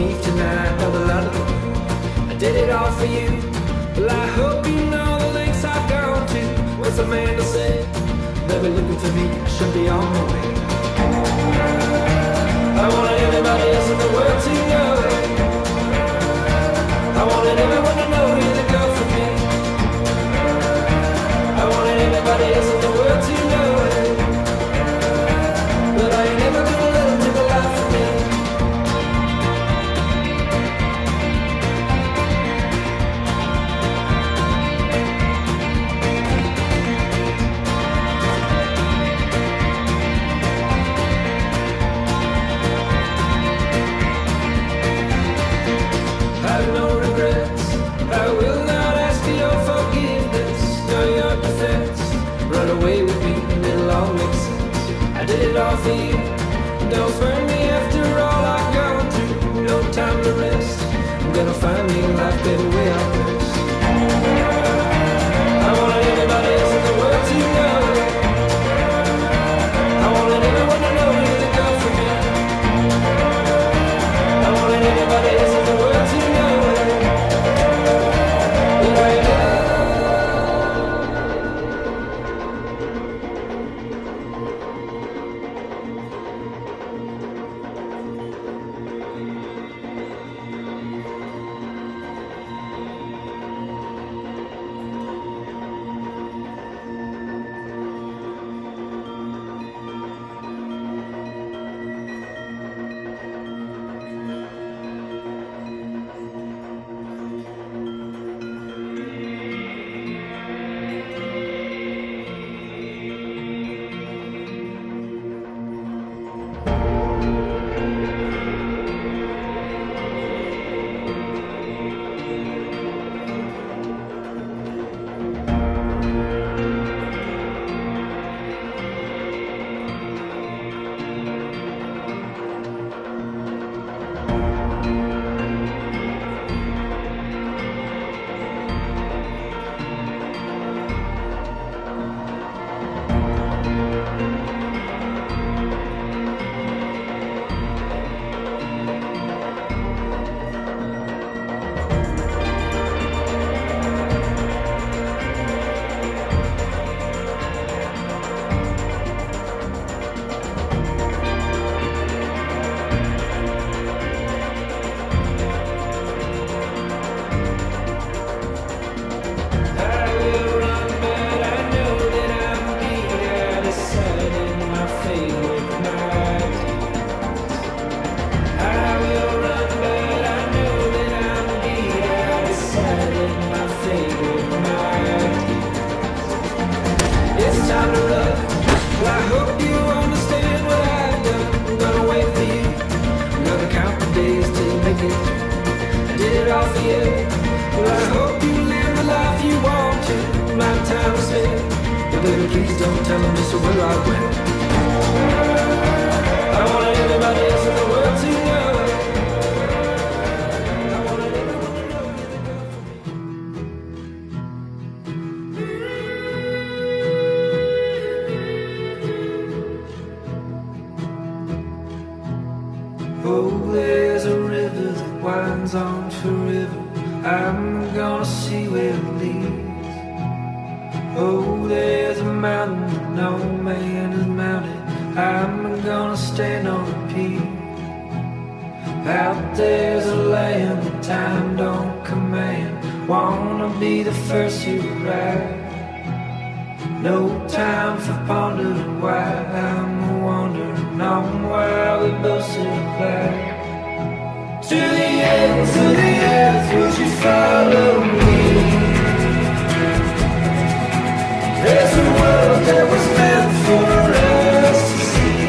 leave tonight by the light of the moon. I did it all for you. Well, I hope you know the lengths I've gone to. What's Amanda said? They'll be looking for me. I should be on my way. I wanted everybody else in the world to know it. I wanted everyone to know you're the girl for me. I wanted everybody else in the world to know it. But I ain't never gonna let them take a life from me. Have no regrets. I will not ask for your forgiveness, nor your defense. Run away with me, and it'll all make sense. I did it all for you. Don't burn me after all I've gone through. No time to rest. I'm gonna find me a life better way out west. I wanted everybody else in the world to know it. I wanted everyone to know you're the girl for me. I wanted everybody else in the world to know it. But I ain't never. Please don't tell them just where I went. I wanted everybody else in the world to know it. I wanted everyone to know you're the girl for me. Oh, there's a river that winds on forever. I'm gonna see where it leads. Oh, there's a mountain that no man has mounted. I'm gonna stand on a peak. Out there's a land that time don't command. Wanna be the first to arrive. No time for pondering why. I'm wondering on why we both survive. To the ends of the earth, would you follow me? There's a world that was meant for us to see.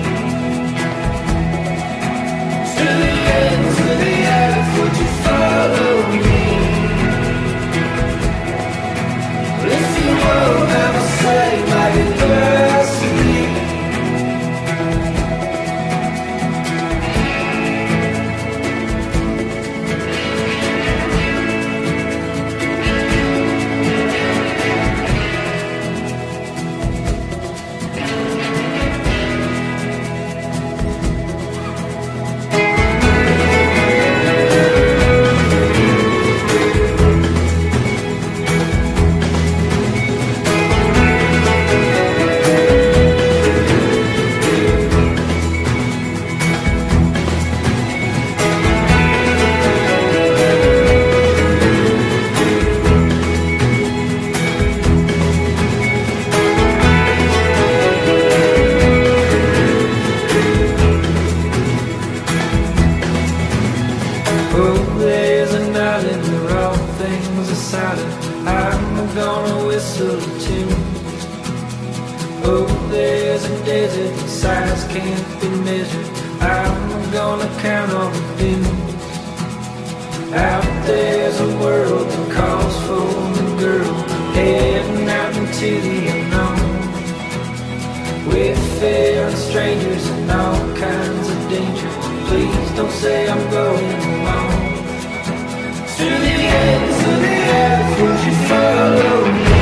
To the ends of the earth, would you follow me? If you won't ever say my goodbyes to me. Oh, there's an island where all things are silent. I'm gonna whistle a tune. Oh, there's a desert that size can't be measured. I'm gonna count on the dunes. Out there's a world that calls for the girl, heading out into the unknown, with fear and strangers and all kinds of danger. Please don't say I'm going alone. To the ends of the earth, would you follow me?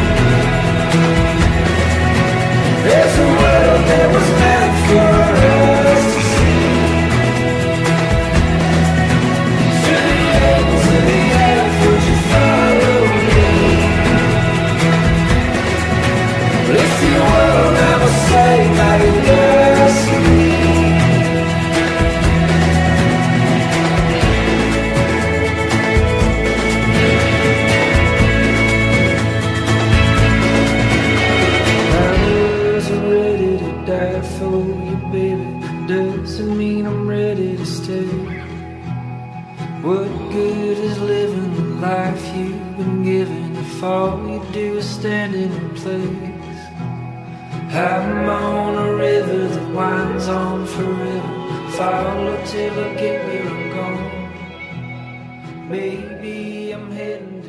There's a world that was meant for us to see. To the ends of the earth, would you follow me? If you will never say like it does to me. Die for you, baby, doesn't mean I'm ready to stay. What good is living the life you've been given if all you do is stand in place? I'm on a river that winds on forever, follow till I get where I'm going. Maybe I'm heading